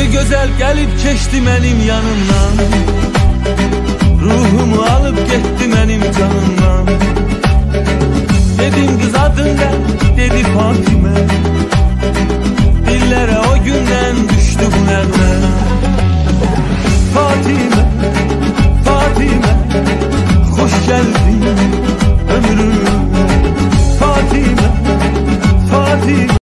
güzel gelip geçti benim yanımdan, ruhumu alıp gitti benim canımdan. Dedim kız adın ne? Dedi Fatime. Dillere o günden düştü bu nəğmə. Fatime